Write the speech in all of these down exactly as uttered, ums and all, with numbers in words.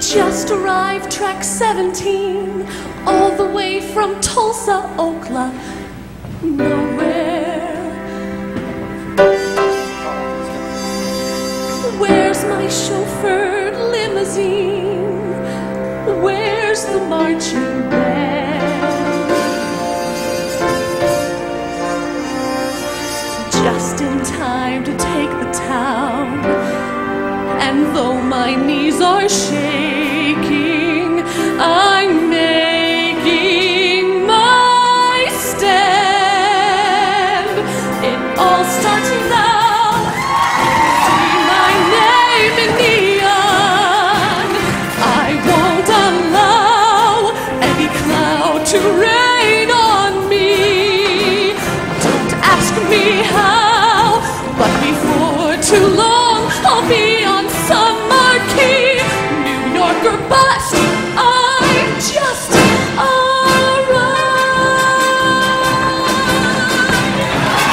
Just arrived, track seventeen, all the way from Tulsa, Oklahoma. Nowhere. Where's my chauffeured limousine? Where's the marching band? Just in time to take the town, and though my knees are shaking, I'm making my stand. It all starts now. See my name in neon. I won't allow any cloud to rain on me. Don't ask me how, but before too long I'll be on some marquee New Yorker bus. I just arrived.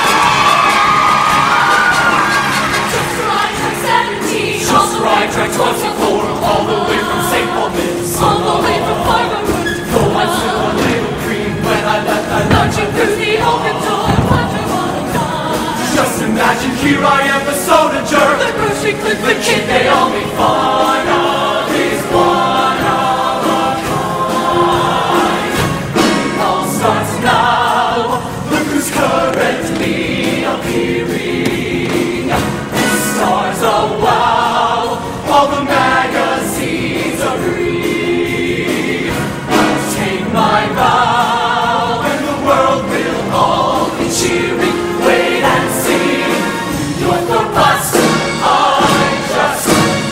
Just arrived, track seventeen. Just arrived, track twenty-four. All the way from Saint Paul, Minnesota. All the way from Fargo. Though I still a little green when I left, I Launching through the open door. Wonder what I'm done. just imagine here I am, the soda jerk. The grocery clerk, The kid they all make fun of is one of a kind. It all starts now. Look who's currently appearing. Stars, oh wow. All the magazines agree. I'll take my bow, and the world will all be cheering. Wait and see. North or bust. I just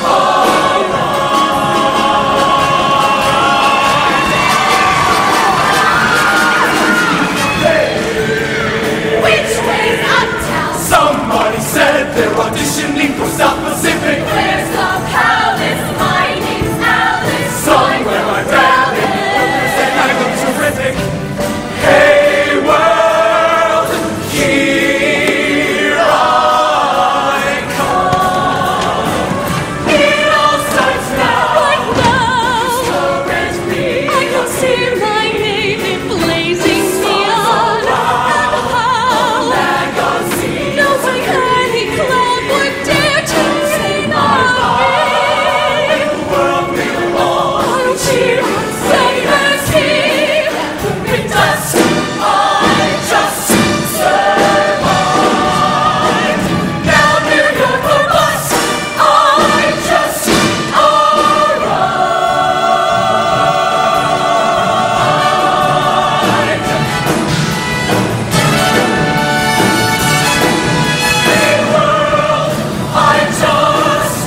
arrived. which way's uptown? Somebody said they're auditioning for South Pacific. Where's the palace? My name's Alice. Somewhere I read it, and I look terrific. Hey world, here I come. It all starts now. Right now, Courage me. I can see my name in blazing neon. And how Magazine. no way any cloud would dare to rain on me. The world will all I'll cheer on Silver with dust. I just survived. Now New York or bust. I just arrived. Hey world, I just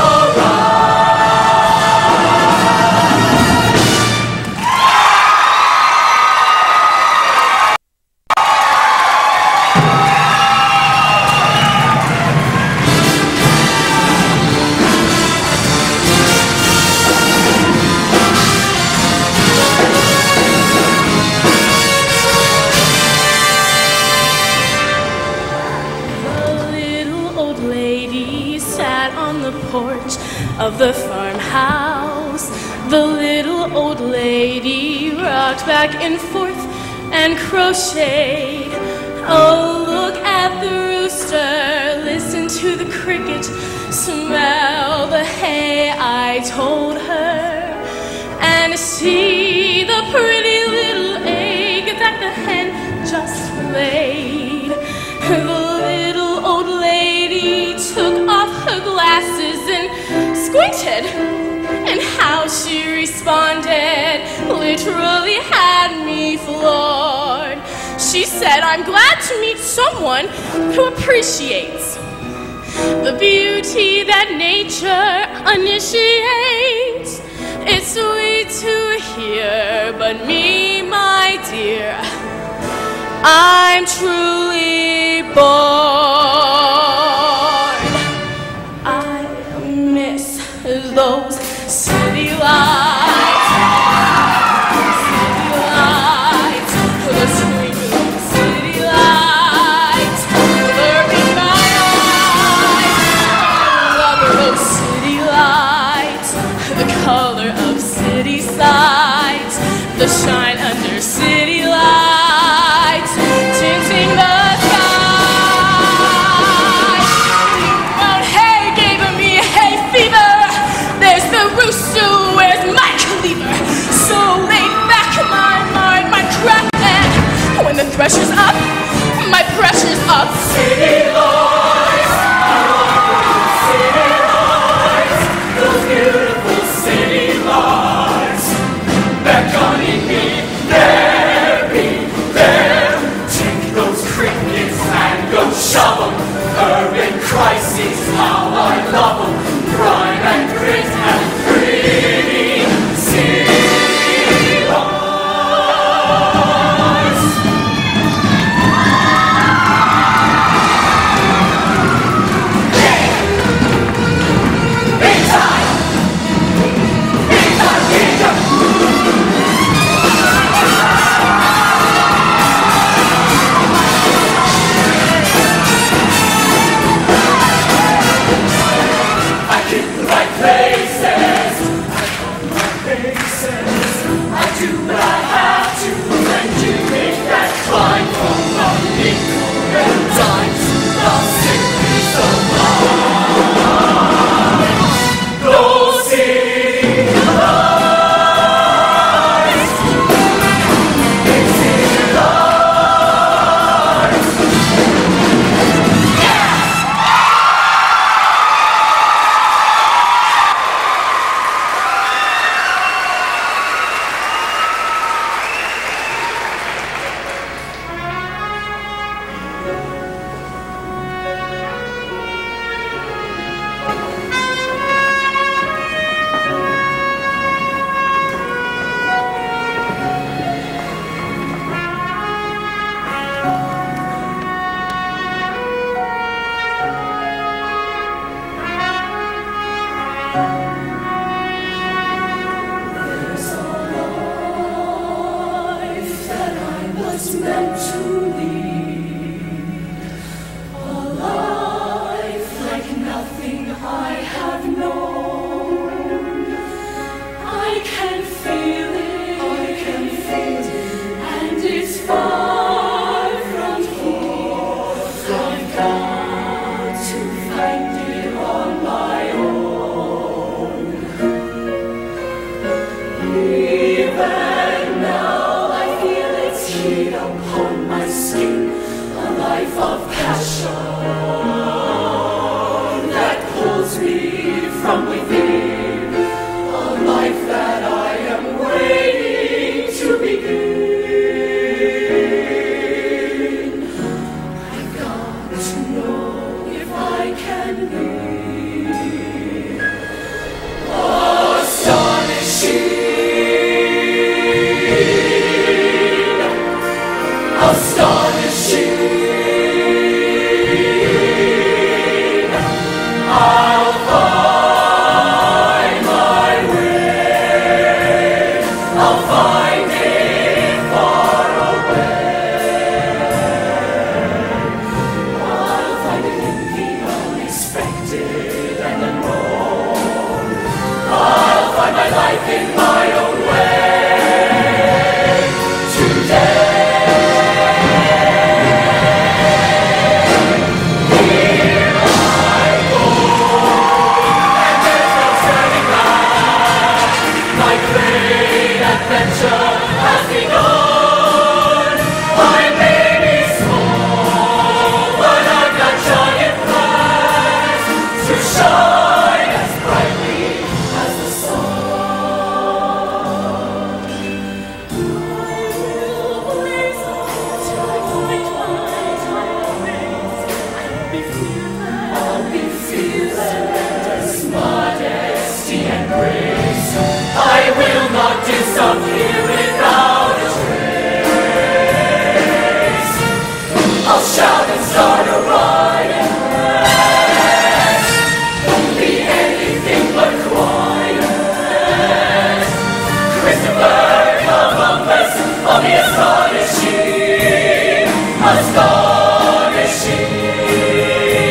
The little old lady sat on the porch of the farmhouse. The little old lady rocked back and forth and crocheted. Oh, look at the rooster, listen to the cricket, smell the hay, I told her, and see the pretty little egg that the hen just laid. The little old lady took off her glasses and squinted, and how she responded literally had me floored. She said, I'm glad to meet someone who appreciates the beauty that nature initiates. It's sweet to hear, but me, my dear, I'm truly bored. I miss those city lights, city lights, the twinkling city lights, blur in my eyes. I love those city lights, the color Astonishing, astonishing.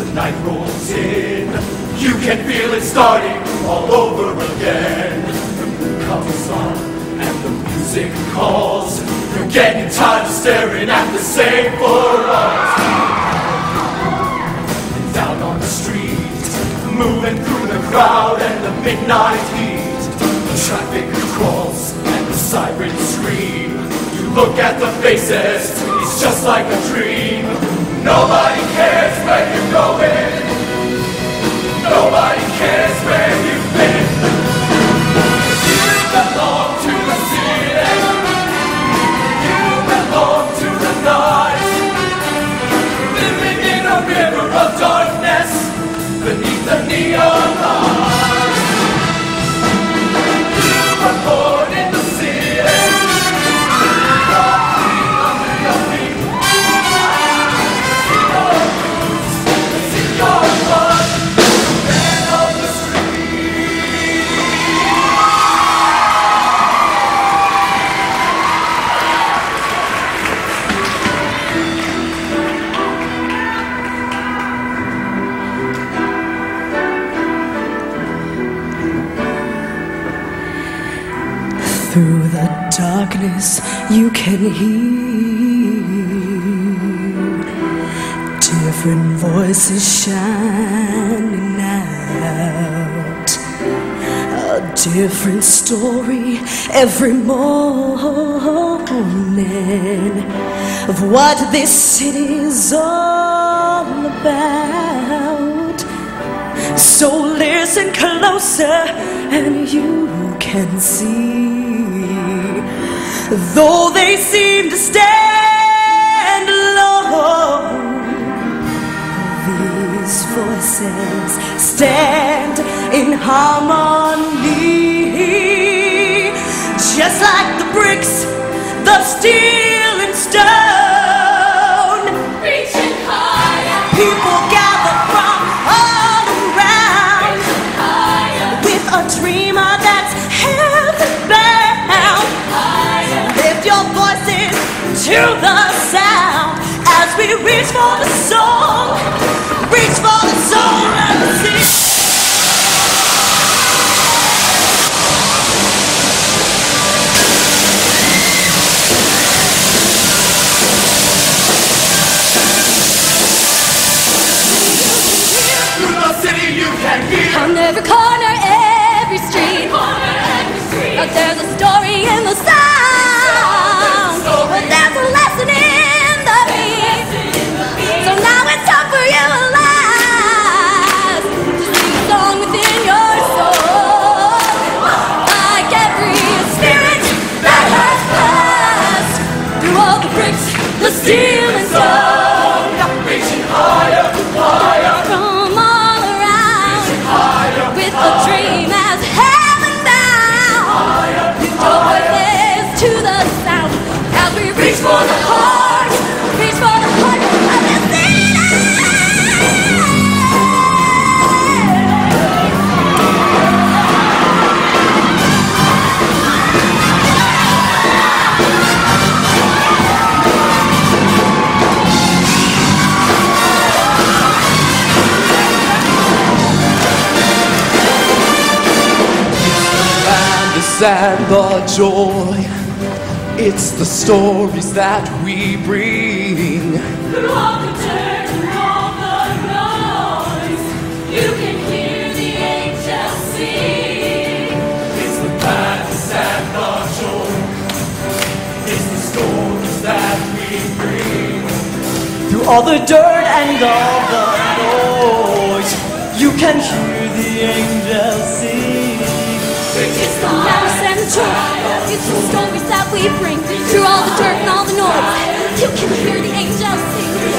night rolls in, you can feel it starting all over again. The moon comes on and the music calls. You're getting tired of staring at the same four walls. And down on the street, moving through the crowd and the midnight heat, the traffic crawls and the sirens scream. You look at the faces, it's just like a dream. Nobody cares where you're going. Nobody cares where you've been. You belong to the city. You belong to the night. Living in a river of darkness beneath the neon lights. You were born in the city. Nothing under your feet. In your roots, it's in your blood. Man of the street. Through the darkness you can hear different voices shining out, a different story every morning of what this city's all about. So listen closer and you can see, though they seem to stand alone, these voices stand in harmony, just like the bricks, the steel and stone. Reaching higher, People gather from all around reaching higher, with a dreamer that's heaven-bound. higher. Lift your voices to the sound as we reach for the soul, reach for the soul of the sea. Through the city you can hear. On every corner, every street, but there's a story in the sound. But there's a lesson in the beat. So now it's time for you alive to sing a song within your soul, like every spirit that has passed through all the bricks, the steel and stone. Reaching higher, higher, From all around, higher, with a dream as heaven bound. Lift your voices to the sound as we reach for the heart, reach for the heart of the city. and the joy. It's the stories that we bring. Through all the dirt and all the noise, you can hear the angels sing. It's the madness and the joy. It's the stories that we bring. Through all the dirt and all the noise, you can hear the angels sing. It's the madness and the joy. It's the stories that we bring. Through all the dirt and all the noise, you can hear the angels sing.